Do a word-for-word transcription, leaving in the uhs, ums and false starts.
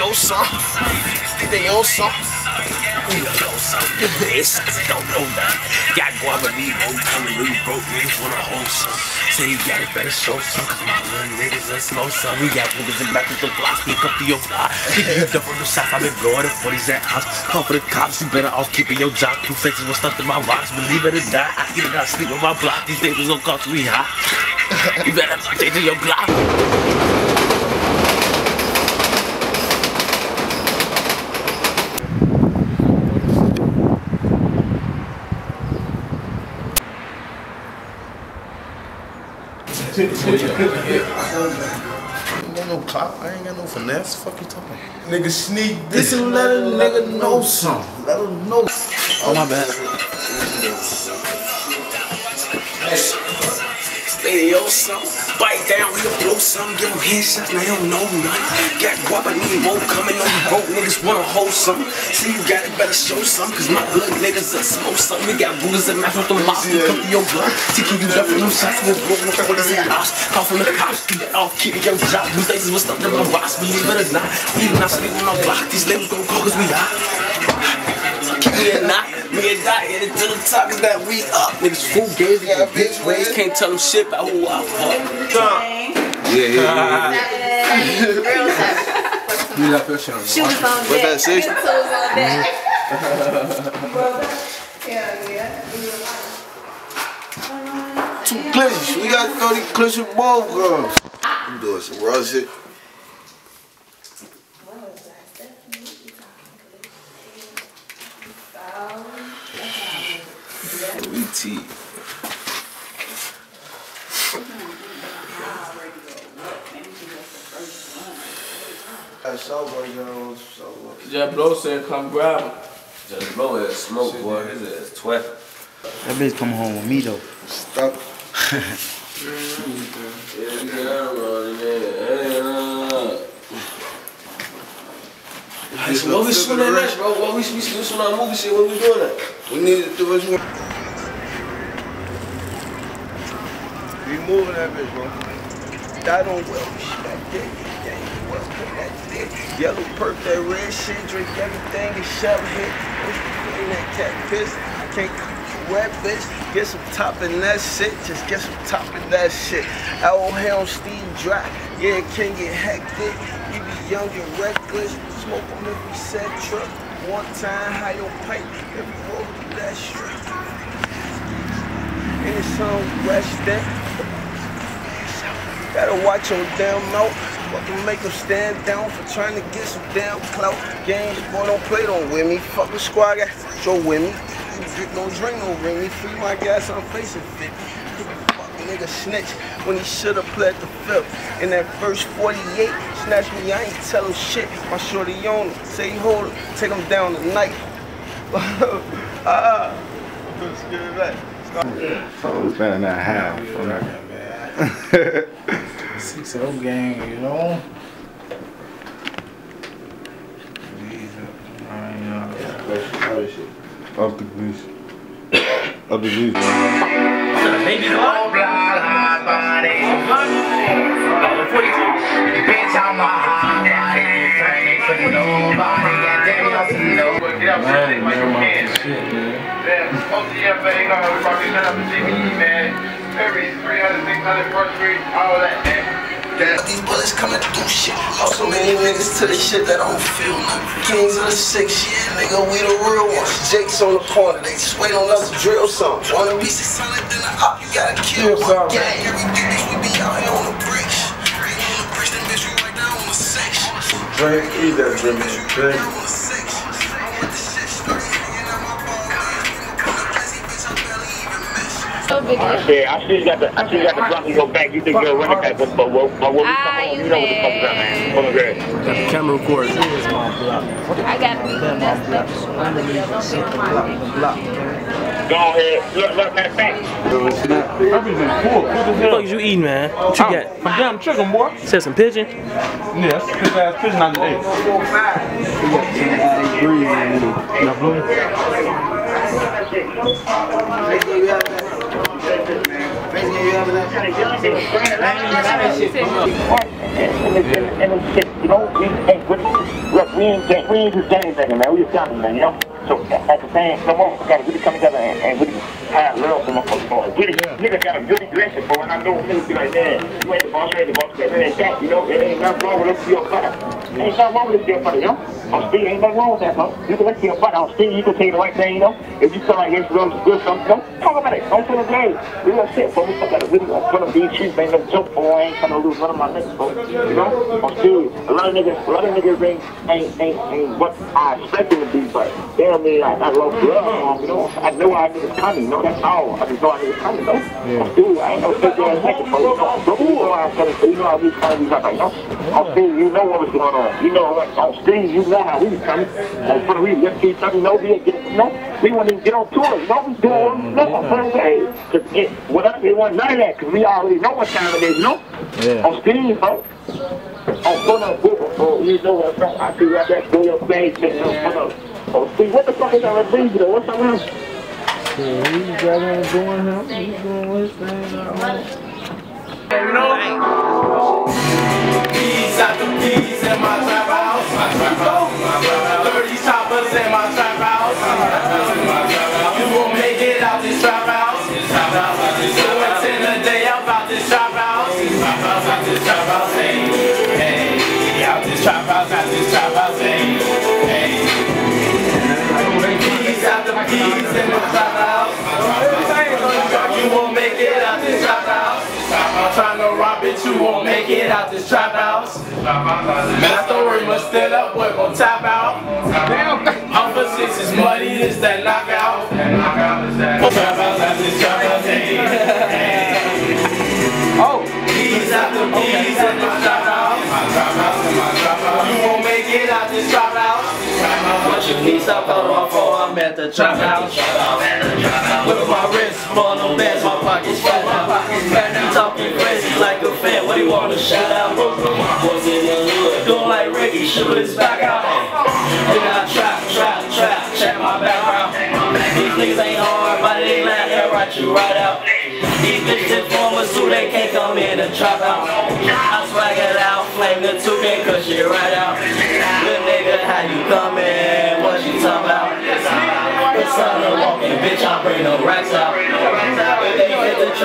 know something. Think they own something. We know something. This don't know that. Got guap and me, won't come and leave broke niggas wanna hold some. Say you got it, better show some. Cause my little niggas that smoke some. We got niggas in back with the blocks, pick up to your block. You dump on the shots, I've been blowing the forties at house. Call for the cops, you better off keeping your job. Two faces was stuffed in my rocks, believe it or not. I either gotta sleep on my block, these niggas gon' cost me hot. You better take to your block. I ain't got no clout, I ain't got no finesse. Fuck you talking? Nigga sneak this and let a nigga know something. Let him know. Oh my bad. Stay yo something. Bite down, we gon' blow something. Give him headshots, now they don't know nothing. Got guap, I need more coming on you broke niggas wanna hold something. See you got it, better show something. Cause my blood niggas that smoke something. We got rulers that match with the mouth. We come to your blood. See, keep you up in them shots. We'll blow them up with his house. Call from the cops. Keep it off, keep your job. These faces was stuck in my rocks. Believe it or not. We do not sleep on our block. These labels gon' go cause we hot. Keep me or not. Me and Dot headed to the top cause that we up. Niggas fool games, they got bitch ways. Can't tell them shit about who I fuck. Yeah, yeah, yeah. Real tough. You left your show. Shoes on deck. What's that, sis? Toes on deck. Yeah, yeah. Two clips. We got thirty clips with both girls. I'm doing some raw shit. We T. Just Blow said come grab him. Just Blow is smoke, boy. His ass twat. That bitch come home with me though. Stop. So what we shooting at next, bro? What we shooting on movie shit? What we doing at? We need to do what you want. We moving that bitch, bro. That on well, that dick, that well, that dick. Yellow perk, that red shit, drink everything and shove hit. In that cat piss, I can't wet bitch. Get some top in that shit, just get some top in that shit. Our helm Steve dry, yeah, it can get hectic. You be young and reckless, smoke on every set truck. One time, high your pipe, every road through that strip. In the sun, rest that. Gotta watch your damn mouth. Fucking make them stand down for trying to get some damn clout. Games, boy, don't play them with me. Fucking squad, got Joe with me. No drink, no ring me. Free my gas, I'm facing fifty. Fucking nigga snitch when he should've pled the fifth. In that first forty-eight, snatch me, I ain't tell him shit. My shorty on him, say he hold him, take him down tonight. Ah, let's get it back. So it's better than half. Six oh gang, you know. Off the grease. Off the grease, man. Baby, all blind body. forty-two. Bitch, I'm a hot body. For nobody. Damn, y'all see no. Get out there, like you can. Yeah, O T F A, you know how we fucking shut up and G B E, man. Every three hundred, six hundred, first street, all that, man. Damn, these bullets coming through shit. Lost so many niggas to the shit that I don't feel nothing. Kings of the six, yeah, nigga, we the real ones. Jake's on the corner, they just wait on us to drill something. Wanna be six hundred, then the op, you gotta kill one gang. Every bitch, we be out here on the bricks. Right on the bricks, then bitch, we right down on the section. Drink, eat that drink, drink. I said, I still got the, I still got the block and go back. You think you're running back, but but what what we come on, you know what the fuck's up, man. Hold on, great. Camera record. I got people messed up. Go ahead, look, look, matter of fact. What the fuck is you eating, man? What you got? Some damn chicken, boy. Said some pigeon? Yes, piss ass pigeon out the day. Not blue? You know, we ain't good. Look, we ain't gang, we ain't just gang banging, man. We just family, man. You know. So at the same, come on, we gotta really come together and, and really have love for my folks. Really, niggas got a good aggression for, and I know niggas be like, man, you ain't the boss, you ain't the boss, that ain't that, you know. It ain't nothing wrong with us to your butt. Ain't nothing wrong with us to your butt, you know. On speed, ain't nothing wrong with that, bro. You can let your butt on speed, you can say the right thing, you know. If you feel like it's good, good something, you know, talk about it. Don't feel afraid. Real shit, bro. We gotta really in front of these streets, ain't no joke, boy. I ain't trying to lose none of my niggas, bro. You know, on speed, a lot of niggas, a lot of niggas ain't, ain't, ain't, ain't what I expected to be, but damn me, I, I love love, you know. I know I niggas coming, you know. That's all. I just know I niggas coming, you know. Yeah. Dude, I ain't no fake ass niggas, bro. You know, bro, you know how I'm telling you, you know how we coming, we coming, you know. On speed, you know what was going on. You know what, on speed, you know how we was coming. Like, for the reason, let's keep talking, you know, we get, you know, we wouldn't even get on tour, you know, we doing what we know, on certain days. Cause it, without it wasn't none of that, cause we already know what time it is, you know. Yeah. On speed, bro. On phone up, bro, you know what, bro. I see right there, do your thing, you know, phone up. Oh, see, what the fuck is that with though? What's up with him? Yeah, he's got on doing him. He's doing his thing. You know? Peas out the peas in my trap house. thirty choppers in my trap house. You won't make it out this trap house. Doing ten a day out this trap house. Out this trap house, hey, hey. Out this trap house, out this trap house, hey, hey. Peas out the peas in my trap house. You won't make it out this trap house. I'm trying to rob it, you won't make it out this trap house. Man, story must stand up, boy, gon' tap out. I'm for six is muddy, this that knockout. Trap house out this trap house, hey, hey. Oh, peas out the peas in my trap house. You won't make it out this trap house. Once you please stop calling my phone, I'm at the trap house. With my wrist, full of bands, my pockets fat out. You talking crazy like a fan, what do you want to shout out? Was in the hood, doing like Ricky, shoot his back out. Then I trap, trap, trap, check my background. These niggas ain't hard, but they laugh, they'll write you right out. These bitches informers too, they can't come in and trap out. I swag it out, flame the two K, cause shit right out. Good nigga, how you coming? What you talking about? The sun walking, bitch, I bring no racks out.